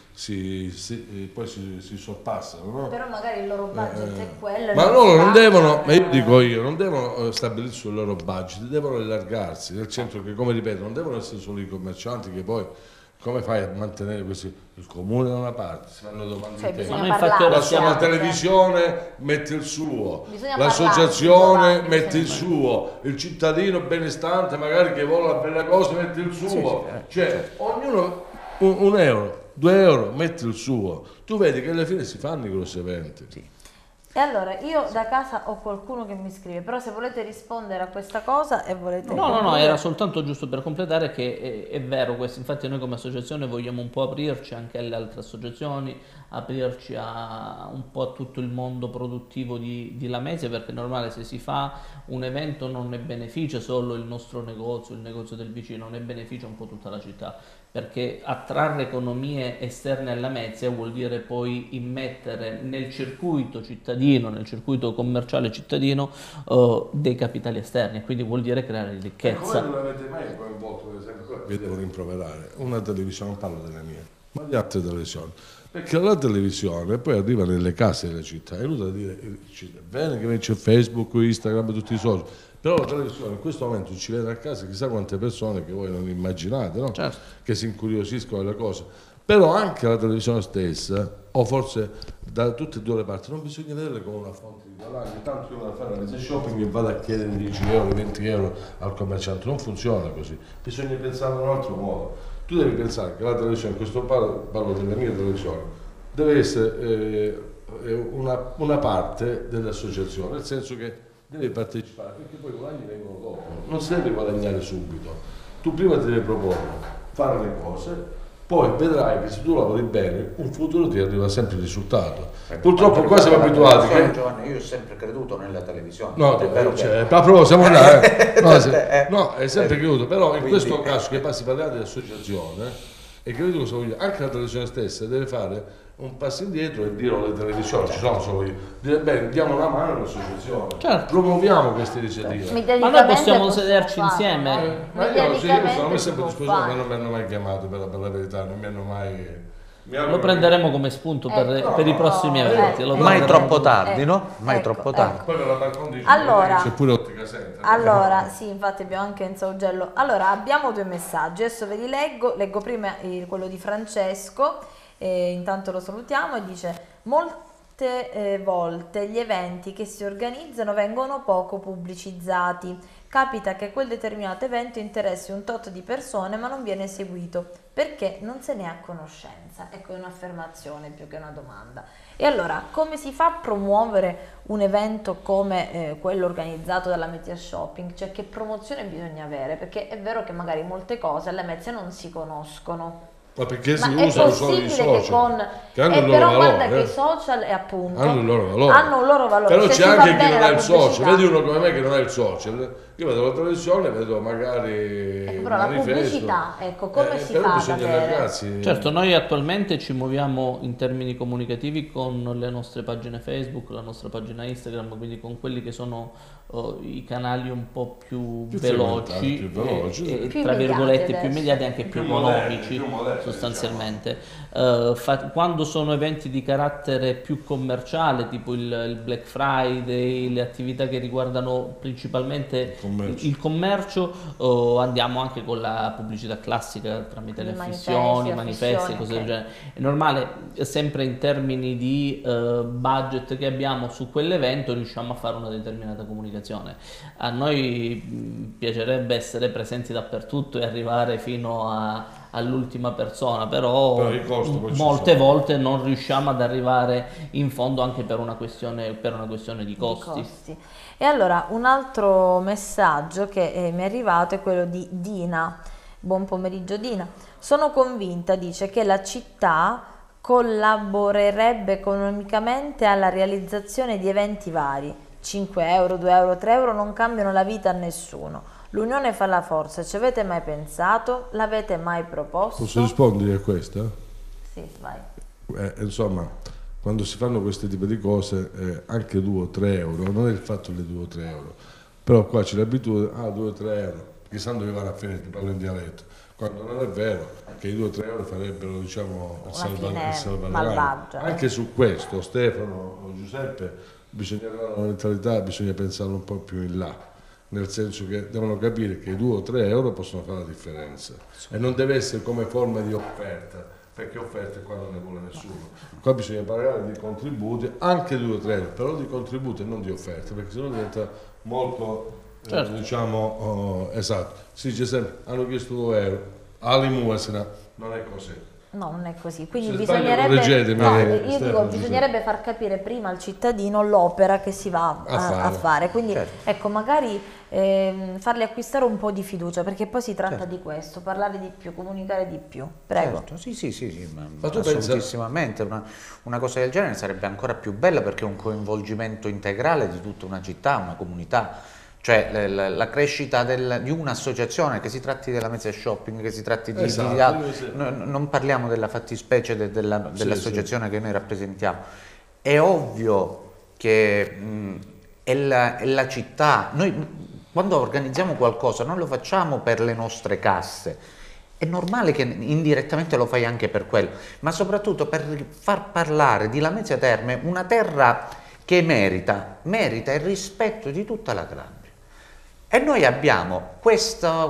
poi si sorpassano, no? però magari il loro budget è quello. Ma non loro si non fa, devono, ma io dico non devono stabilirsi sul loro budget, devono allargarsi, nel senso che, come ripeto, non devono essere solo i commercianti, che poi come fai a mantenere questi, il comune da una parte, si fanno domande Cioè, di bisogna tempo. infatti ora parlare, La televisione mette il suo, Bisogna l'associazione parlarci, mette il bisogna- suo, il cittadino benestante magari che vuole una bella cosa mette il suo, cioè ognuno un euro, 2 euro mette il suo, tu vedi che alla fine si fanno i grossi eventi. E allora, io da casa ho qualcuno che mi scrive, però se volete rispondere a questa cosa e volete... No, era soltanto giusto per completare che è vero questo, infatti noi come associazione vogliamo un po' aprirci anche alle altre associazioni, aprirci un po' a tutto il mondo produttivo di Lamezia, perché è normale, se si fa un evento non ne beneficia solo il nostro negozio, il negozio del vicino, ne beneficia un po' tutta la città, perché attrarre economie esterne alla Lamezia vuol dire poi immettere nel circuito cittadino, nel circuito commerciale cittadino, dei capitali esterni, e quindi vuol dire creare Come ricchezza. non avete mai coinvolto, per esempio, vi devo rimproverare, una televisione, non parlo delle mie, ma di altre televisioni, perché la televisione poi arriva nelle case delle città, è inutile dire, è bene che c'è Facebook, Instagram, tutti i social, però la televisione in questo momento ci vede a casa chissà quante persone che voi non immaginate, no? Certo. Che si incuriosiscono delle cose, però anche la televisione stessa, o forse da tutte e due le parti, non bisogna vederle come una fonte di guadagno, tanto io vado a fare una mesa shopping e vado a chiedere 10 euro, 20 euro al commerciante, non funziona così, bisogna pensare in un altro modo. Tu devi pensare che la televisione, questo parlo della mia televisione, deve essere una parte dell'associazione, nel senso che devi partecipare, perché poi i guadagni vengono dopo, non si deve guadagnare subito, tu prima ti devi proporre, fare le cose, poi vedrai che se tu lavori bene, un futuro ti arriva sempre il risultato. Purtroppo qua siamo abituati che... Giovanni, io ho sempre creduto nella televisione. No, è vero che... proprio siamo là, no, è sempre creduto, però in Quindi, questo caso che poi si parla di associazione, e credo cosa voglio, anche la televisione stessa deve fare un passo indietro e dire alle televisioni, ci sono solo io, dire bene, diamo una mano all'associazione, Certo. promuoviamo queste iniziative. Ma noi possiamo sederci farlo, insieme. Ma io sì, io sono Mediaticamente sempre a si può disposizione, ma fare. non mi hanno mai chiamato per la verità, non mi hanno mai... Lo prenderemo come spunto per i prossimi eventi. Lo Mai prenderemo. troppo tardi, no? Mai ecco, troppo tardi. Poi per la par condicio Allora- c'è pure Ottica Center. Allora, sì, infatti abbiamo anche Enzo Augello. Allora, abbiamo due messaggi, adesso ve li leggo prima quello di Francesco, intanto lo salutiamo, e dice: molte volte gli eventi che si organizzano vengono poco pubblicizzati, capita che quel determinato evento interessi un tot di persone ma non viene seguito perché non se ne ha conoscenza. Ecco, è un'affermazione più che una domanda. E allora, come si fa a promuovere un evento come quello organizzato dalla Lamezia Shopping? Cioè, che promozione bisogna avere? Perché è vero che magari molte cose alla Lamezia non si conoscono. Ma perché si Ma è usano solo i possibile che social, con... che hanno il loro però valore. guarda che i social appunto Hanno il loro valore. hanno un loro valore. Però Se c'è si fa anche chi bene non la ha il social, pubblicità. vedi uno come me che non ha il social, io vedo la televisione, vedo magari Ecco, però la manifesto. pubblicità, ecco, come si però fa ad bisogna avere? allargarsi. Certo, noi attualmente ci muoviamo in termini comunicativi con le nostre pagine Facebook, la nostra pagina Instagram, quindi con quelli che sono i canali un po' più veloci, più veloci, sì. e Più tra immediati virgolette più adesso. immediati e anche più moderni, economici, più moderni, sostanzialmente. Quando sono eventi di carattere più commerciale, tipo il Black Friday, le attività che riguardano principalmente il commercio, andiamo anche con la pubblicità classica tramite le affissioni, manifesti, cose del genere. È normale, sempre in termini di budget che abbiamo su quell'evento riusciamo a fare una determinata comunicazione. A noi piacerebbe essere presenti dappertutto e arrivare fino all'ultima persona, però i costi poi ci molte sono. volte non riusciamo ad arrivare in fondo anche per una questione di costi. E allora un altro messaggio che mi è arrivato è quello di Dina. Buon pomeriggio Dina. Sono convinta, dice, che la città collaborerebbe economicamente alla realizzazione di eventi vari. 5 euro, 2 euro, 3 euro non cambiano la vita a nessuno. L'unione fa la forza. Ci avete mai pensato? L'avete mai proposto? Posso rispondere a questa? Sì, vai. Insomma, quando si fanno questi tipi di cose, anche 2 o 3 euro, non è il fatto delle 2 o 3 euro, però qua c'è l'abitudine, 2 o 3 euro, chissà dove vanno a finire, ti parlo in dialetto, quando non è vero che i 2 o 3 euro farebbero, diciamo, il malvagio. Anche su questo, Stefano o Giuseppe, bisogna avere una mentalità, bisogna pensare un po' più in là, nel senso che devono capire che i 2 o 3 euro possono fare la differenza e non deve essere come forma di offerta, perché offerte qua non ne vuole nessuno. Qua bisogna parlare di contributi, anche 2 o 3 euro, però di contributi e non di offerte, perché sennò diventa molto, diciamo, esatto. Si dice sempre, hanno chiesto 2 euro, all'immuesena, non è così. No, non è così, quindi Se bisognerebbe, io dico, bisognerebbe far capire prima al cittadino l'opera che si va a fare, quindi ecco, magari fargli acquistare un po' di fiducia, perché poi si tratta di questo, parlare di più, comunicare di più. Prego. Sì, ma tu assolutissimamente, una cosa del genere sarebbe ancora più bella, perché è un coinvolgimento integrale di tutta una città, una comunità. Cioè la crescita di un'associazione, che si tratti della Mezia Shopping, che si tratti di non parliamo della fattispecie dell'associazione che noi rappresentiamo. È ovvio che è la città, noi quando organizziamo qualcosa non lo facciamo per le nostre casse, è normale che indirettamente lo fai anche per quello, ma soprattutto per far parlare di Lamezia Terme, una terra che merita il rispetto di tutta la Calabria. E noi abbiamo questa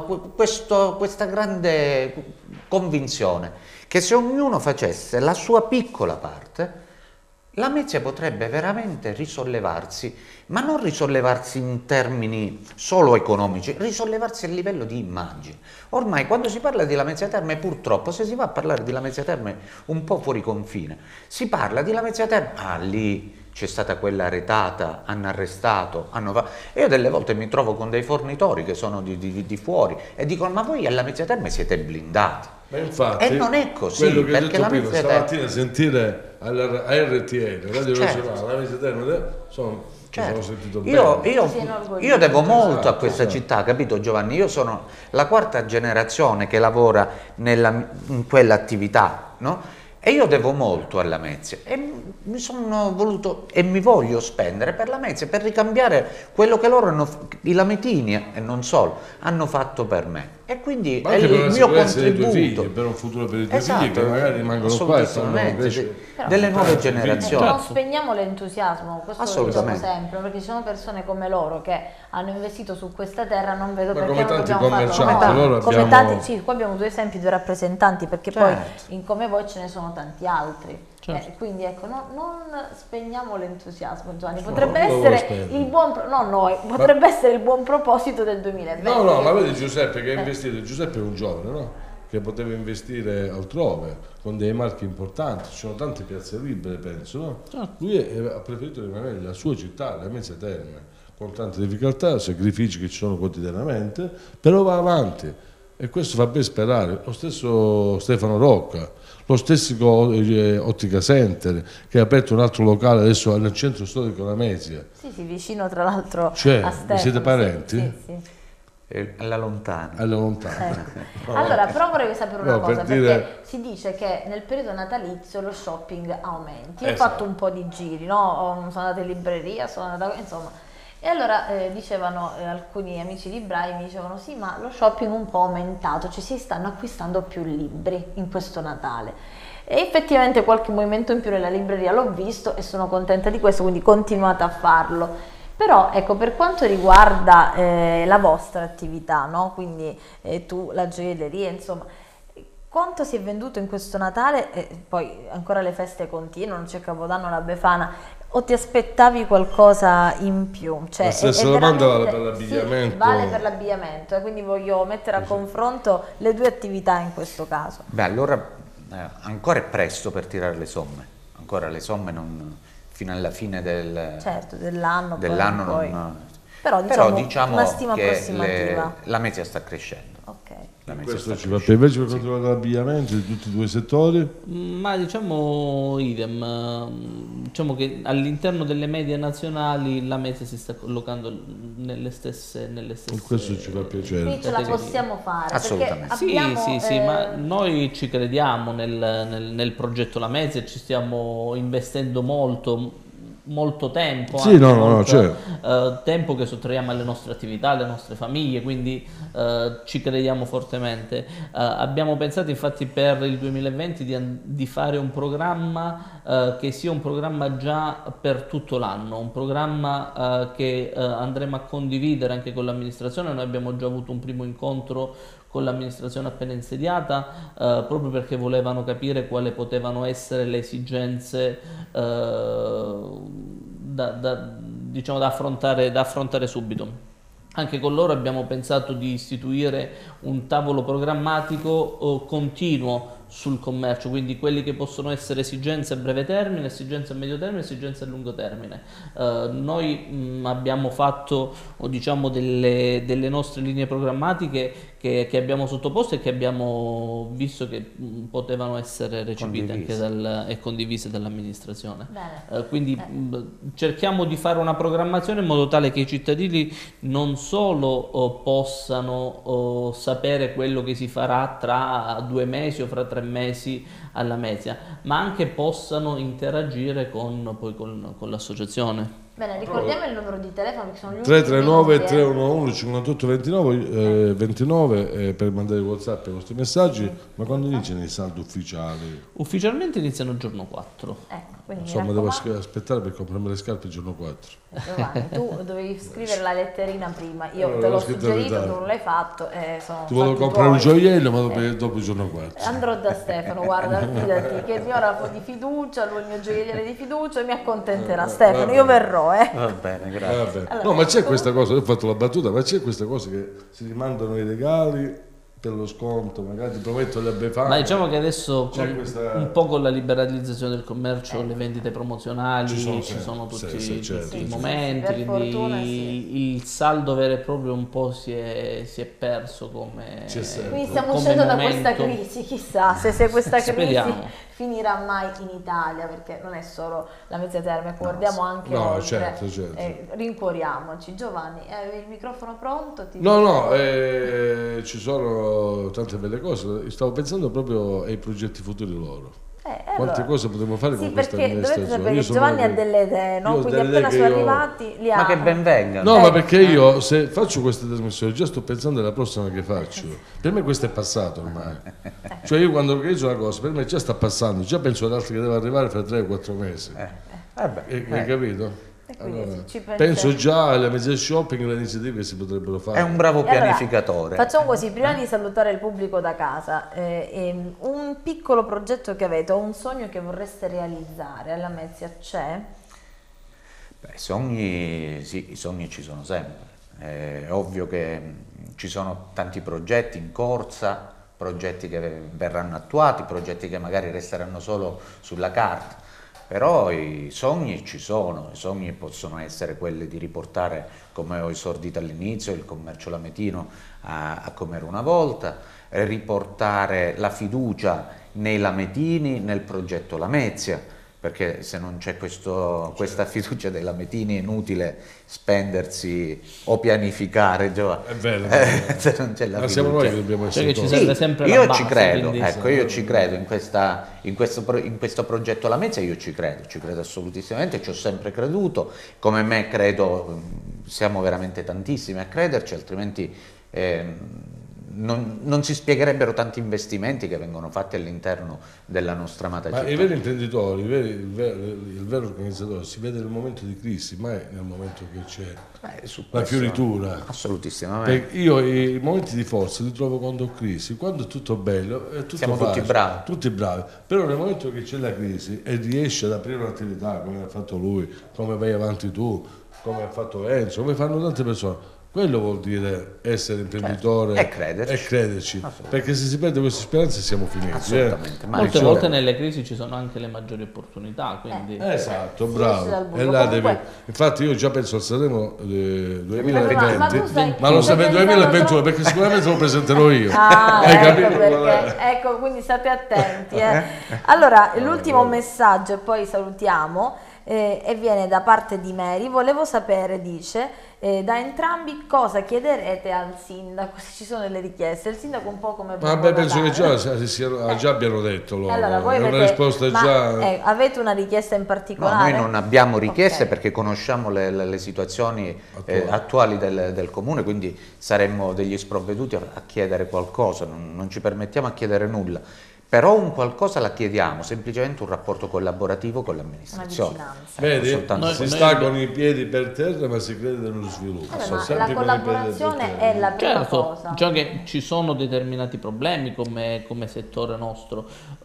grande convinzione che se ognuno facesse la sua piccola parte, Lamezia potrebbe veramente risollevarsi, ma non risollevarsi in termini solo economici, risollevarsi a livello di immagine. Ormai quando si parla di Lamezia Terme, purtroppo, se si va a parlare di Lamezia Terme un po' fuori confine, si parla di Lamezia Terme, lì c'è stata quella retata, hanno arrestato, io delle volte mi trovo con dei fornitori che sono di fuori e dicono: ma voi alla Lamezia Terme siete blindati. Ma infatti, e non è così, quello che perché ho detto prima, stamattina Terme... sentire a RTL, Radio Nazionale, la Lamezia Terme, sono sentito bene. Io devo molto a questa città, capito Giovanni? Io sono la 4ª generazione che lavora in quell'attività, no? E io devo molto a Lamezia e mi sono voluto e mi voglio spendere per Lamezia, per ricambiare quello che i lametini e non solo hanno fatto per me. E quindi è il mio contributo figli, per un futuro per i tuoi figli che magari rimangono qua e fanno delle nuove generazioni. Non spegniamo l'entusiasmo, questo lo diciamo sempre, perché ci sono persone come loro che hanno investito su questa terra, non vedo perché non dobbiamo farlo. Come tanti, sì, qua abbiamo 2 esempi, 2 rappresentanti, perché poi in come voi ce ne sono tanti altri. Quindi ecco, non spegniamo l'entusiasmo, Giovanni, potrebbe essere il buon potrebbe essere il buon proposito del 2020. No, ma vedi Giuseppe che ha investito, Giuseppe è un giovane, no? Che poteva investire altrove con dei marchi importanti, ci sono tante piazze libere, penso, no? Lui ha preferito rimanere nella sua città, la Lamezia Terme, con tante difficoltà, sacrifici che ci sono quotidianamente, però va avanti e questo fa ben sperare. Lo stesso Stefano Rocca, lo stesso Ottica Center, che ha aperto un altro locale adesso nel centro storico Lamezia. Sì, vicino tra l'altro a Stefano. Siete parenti? Sì. Alla lontana. Allora, però vorrei sapere una cosa, perché si dice che nel periodo natalizio lo shopping aumenti. Io ho fatto un po' di giri, no? Sono andata in libreria, insomma. E allora dicevano alcuni amici di Brai, mi dicevano: sì, ma lo shopping un po' aumentato, cioè si stanno acquistando più libri in questo Natale. E effettivamente qualche movimento in più nella libreria l'ho visto e sono contenta di questo, quindi continuate a farlo. Però ecco, per quanto riguarda la vostra attività, no? Quindi tu, la gioielleria, insomma, quanto si è venduto in questo Natale? Poi ancora le feste continuano, c'è Capodanno, la Befana, o ti aspettavi qualcosa in più? Cioè, la stessa domanda vale per l'abbigliamento. Sì, vale per l'abbigliamento, quindi voglio mettere a confronto le 2 attività in questo caso. Beh, allora ancora è presto per tirare le somme, ancora le somme non... fino alla fine dell'anno però diciamo una stima approssimativa. La Lamezia sta crescendo. Questo ci va per invece per quanto riguarda l'abbigliamento di tutti e due i settori? Ma diciamo idem, diciamo che all'interno delle medie nazionali la Mezia si sta collocando nelle stesse E questo ci fa piacere. Qui ce la possiamo fare. Assolutamente. Perché abbiamo, Sì, ma noi ci crediamo nel progetto La Mezia, ci stiamo investendo molto tempo, Sì, anche no, certo. tempo che sottraiamo alle nostre attività, alle nostre famiglie, quindi ci crediamo fortemente. Abbiamo pensato infatti per il 2020 di fare un programma che sia un programma già per tutto l'anno, un programma che andremo a condividere anche con l'amministrazione. Noi abbiamo già avuto un primo incontro con l'amministrazione appena insediata, proprio perché volevano capire quali potevano essere le esigenze diciamo, da affrontare subito. Anche con loro abbiamo pensato di istituire un tavolo programmatico continuo sul commercio, quindi quelli che possono essere esigenze a breve termine, esigenze a medio termine, esigenze a lungo termine. Noi abbiamo fatto diciamo, delle nostre linee programmatiche che abbiamo sottoposto e che abbiamo visto che potevano essere recepite anche e condivise dall'amministrazione. Quindi cerchiamo di fare una programmazione in modo tale che i cittadini non solo possano sapere quello che si farà tra 2 mesi o fra 3 mesi alla Mezia, ma anche possano interagire con l'associazione. Bene, ricordiamo il numero di telefono perché sono gli 339 311 58 29 per mandare WhatsApp i vostri messaggi. Ma quando iniziano i saldi ufficiali? Ufficialmente iniziano il giorno 4. Ecco, quindi Insomma, devo aspettare per comprarmi le scarpe il giorno 4. Giovanni, tu dovevi scrivere la letterina prima, io te l'ho suggerito, tu non l'hai fatto. Tu volevo comprare un gioiello, ma dopo il giorno 4. Andrò da Stefano, guarda, fidati che il mio ora di fiducia, lui è il mio gioielliere di fiducia e mi accontenterà. Stefano, io verrò, Va bene, grazie. Allora, no, ma c'è questa cosa, io ho fatto la battuta, ma c'è questa cosa che si rimandano i regali per lo sconto, magari ti prometto le befane. Ma diciamo che adesso un po' con la liberalizzazione del commercio, le vendite promozionali, ci sono tutti i momenti, per quindi fortuna, il saldo vero e proprio un po' si è perso come quindi stiamo uscendo da questa crisi, chissà se questa crisi Speriamo. finirà mai in Italia, perché non è solo la Mezia Terme, guardiamo anche oltre. Certo. Rincuoriamoci. Giovanni, il microfono pronto? Ci sono tante belle cose, stavo pensando proprio ai progetti futuri loro. Quante cose potremmo fare con questa amministrazione? Dovete sapere che Giovanni ha delle idee, no? Quindi appena sono arrivati li ha. Ma che ben vengano. No, ma perché io se faccio queste trasmissioni già sto pensando alla prossima che faccio. Per me questo è passato ormai. Cioè io quando organizzo una cosa, per me già sta passando, già penso ad altre che devono arrivare fra 3 o 4 mesi. Hai capito? Allora, penso già alla Mezia Shopping, alle iniziative che si potrebbero fare. È un bravo pianificatore. Allora, facciamo così, prima di salutare il pubblico da casa, un piccolo progetto che avete o un sogno che vorreste realizzare alla Mezia c'è? I sogni ci sono sempre. È ovvio che ci sono tanti progetti in corsa, progetti che verranno attuati, progetti che magari resteranno solo sulla carta. Però i sogni ci sono, i sogni possono essere quelli di riportare, come ho esordito all'inizio, il commercio lametino a come era una volta, riportare la fiducia nei lametini nel progetto Lamezia, perché se non c'è questa fiducia dei lametini è inutile spendersi o pianificare, È vero. Se non c'è la ma fiducia. siamo noi che dobbiamo essere ci serve sempre la io base, ci credo, quindi, ecco, io ci credo in questo progetto Lamezia, io ci credo assolutissimamente, ci ho sempre creduto, come me credo, siamo veramente tantissimi a crederci, altrimenti non si spiegherebbero tanti investimenti che vengono fatti all'interno della nostra amata città. Ma i veri imprenditori, il vero organizzatore si vede nel momento di crisi, mai nel momento che c'è la fioritura. Assolutissimamente. Perché io i momenti di forza li trovo quando ho crisi, quando è tutto bello, è tutto siamo facile, tutti bravi. Però nel momento che c'è la crisi e riesci ad aprire un'attività come ha fatto lui, come vai avanti tu, come ha fatto Enzo, come fanno tante persone, Quello vuol dire essere imprenditore E crederci. perché se si perde queste speranze siamo finiti. Assolutamente. Ma Molte volte nelle crisi ci sono anche le maggiori opportunità, quindi Esatto, Sì, bravo. esci dal buio. E là Comunque- infatti io già penso al Sanremo 2020, Ma tu sai- ma non sapete perché 2021 sono perché sicuramente lo presenterò io. Ah, Hai ecco capito? perché, ecco, quindi state attenti. Allora, l'ultimo messaggio e poi salutiamo, e viene da parte di Mary. Volevo sapere, dice, da entrambi cosa chiederete al sindaco, se ci sono delle richieste. Il sindaco un po' come Vabbè, Babbo penso che Natale. già abbiano detto loro. Allora, voi è una avete, risposta ma, già. avete una richiesta in no, particolare? noi non abbiamo richieste Ok. perché conosciamo le situazioni attuali del comune, quindi saremmo degli sprovveduti a chiedere qualcosa, non ci permettiamo a chiedere nulla. Però un qualcosa la chiediamo, semplicemente un rapporto collaborativo con Una l'amministrazione. vicinanza. Vedi, soltanto si questo. sta con i piedi per terra ma si crede nello sviluppo. Vabbè, Sto ma sempre la con i piedi per collaborazione terra. è la prima certo, cosa. già che ci sono determinati problemi come settore nostro,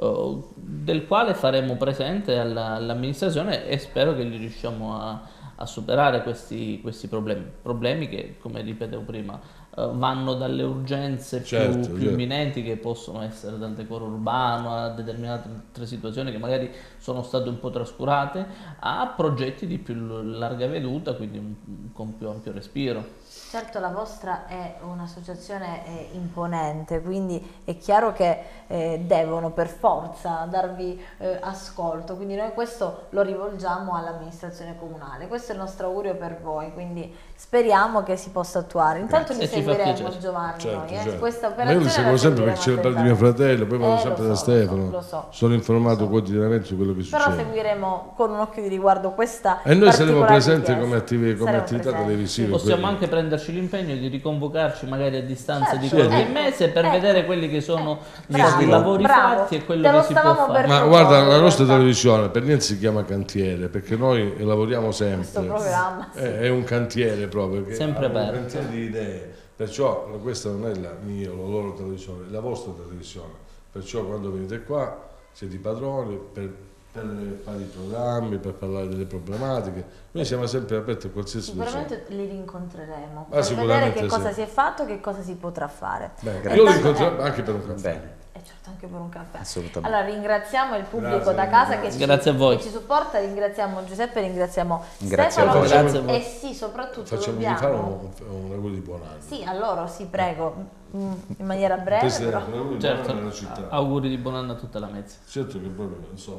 del quale faremo presente all'amministrazione e spero che li riusciamo a superare questi problemi che, come ripetevo prima, vanno dalle urgenze più Certo. imminenti, che possono essere dal decoro urbano a determinate altre situazioni che magari sono state un po' trascurate, a progetti di più larga veduta, quindi con più ampio respiro. Certo, la vostra è un'associazione imponente, quindi è chiaro che devono per forza darvi ascolto, quindi noi questo lo rivolgiamo all'amministrazione comunale. Questo è il nostro augurio per voi, quindi speriamo che si possa attuare. Intanto li E ci fa seguiremo, piacere. Giovanni, Certo, noi, certo. questa Ma io operazione li seguo la sempre perché c'è il padre di mio seguiremo fratello, poi vado attentamente. sempre da Lo Stefano. lo so. Sono informato quotidianamente su quello che Però succede. seguiremo con un occhio di riguardo questa E noi saremo particolare presenti richiesta. come Saremo attività presenti. televisiva. Possiamo quelli. anche prenderci l'impegno di riconvocarci magari a distanza di Certo. qualche mese per Ecco. vedere quelli che sono gli Bravo, lavori bravo. fatti e quello Te lo che si può stavamo fare. per Ma proporre, guarda, la in nostra realtà. televisione per niente si chiama cantiere, perché noi lavoriamo sempre. Questo programma, sì. È un cantiere proprio, che Sempre ha un aperto. cantiere di idee. Perciò questa non è la mia o la loro televisione, è la vostra televisione. Perciò quando venite qua siete i padroni per fare i programmi, per parlare delle problematiche. Noi siamo sempre aperti a qualsiasi situazione. Sicuramente li rincontreremo Ah, per vedere sicuramente che cosa sì. si è fatto e che cosa si potrà fare. Beh, E io lo tanto- incontrerò anche per un caffè. Bene, E certo, anche per un caffè. assolutamente. Allora ringraziamo il pubblico Grazie, da casa grazie a voi. che ci supporta, ringraziamo Giuseppe, ringraziamo Grazie a Stefano voi. Grazie a voi. e sì, soprattutto Facciamo di dobbiamo... fare un augurio di buon anno. Sì, a loro, sì, prego, in maniera breve Presidente, però. un augurio di Certo, buon anno nella città. auguri di buon anno a tutta la mezza. Certo che proprio, insomma,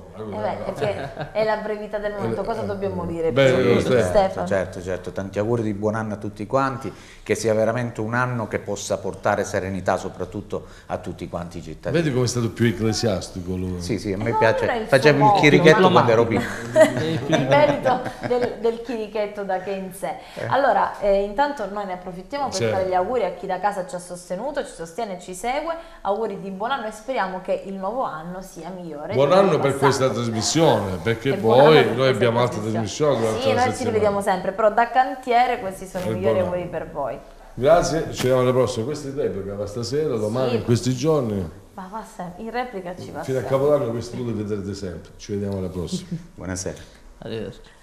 Perché è la brevità del momento, cosa dobbiamo dire? Bene, più? Stefano. Stefano. Certo, tanti auguri di buon anno a tutti quanti, che sia veramente un anno che possa portare serenità soprattutto a tutti quanti i cittadini. Vedi come è stato più ecclesiastico lui. Sì, a me no, non è piace, il facevo suo il chirichetto modo, quando ero piccolo. Il merito del chirichetto da che in sé. Allora, intanto noi ne approfittiamo per Certo. fare gli auguri a chi da casa ci ha sostenuto, ci sostiene e ci segue. Auguri di buon anno e speriamo che il nuovo anno sia migliore. Buon di quello anno per passato. questa trasmissione, perché E buon anno per poi noi questa abbiamo altre trasmissioni durante Sì, la noi ci settimana. rivediamo sempre, però da cantiere questi sono i E migliori buon auguri anno. per voi. Grazie, ci vediamo alla prossima. Questa è l'epoca, va stasera, domani, Sì. in questi giorni. Ma va sempre, in replica ci va Fino a sempre. Capodanno questi due li vedrete sempre. Ci vediamo alla prossima. Buonasera. Arrivederci.